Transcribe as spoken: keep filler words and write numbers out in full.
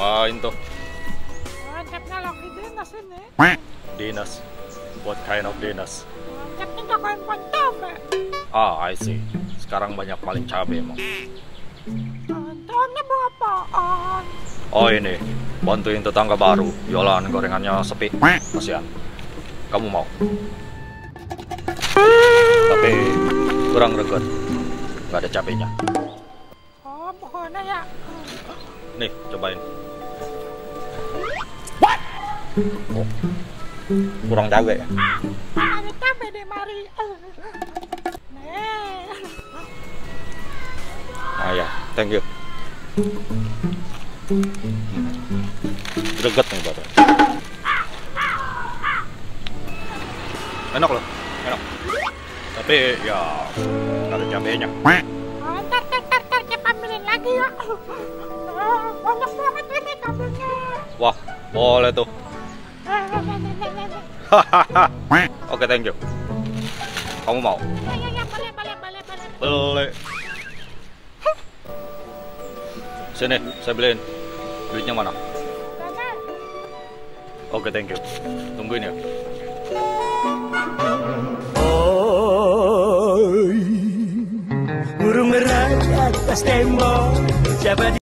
Ngapain tuh? Ngecapnya lagi dinas ini. Dinas. What kind of dinas? Ngecapnya gak kain cabe. Ah, I see. Sekarang banyak maling cabai emang. Contohnya bawa apaan? Oh ini, bantuin tetangga baru. Jualan gorengannya sepi. Kasihan. Kamu mau? Tapi kurang greget. Gak ada cabenya. Oh, pokoknya ya. Nih, cobain. Oh, kurang cabai ya? Ada cabe deh, mari. Nih. Ah ya, thank you. Greget nih badan. Enak loh, enak. Tapi ya nggak ada cabenya. Oh, ntar, ntar, ntar, ntar, kita ambilin lagi ya. Oh, banyak banget ini cabenya. Wah, boleh tuh. Oke, thank you. Kamu mau? Ya, ya, ya, boleh, boleh, boleh, boleh. Boleh. Sini, saya beliin. Duitnya mana? Sana. Oke, thank you. Tungguin ya. Burung merah di atas tembok, siapa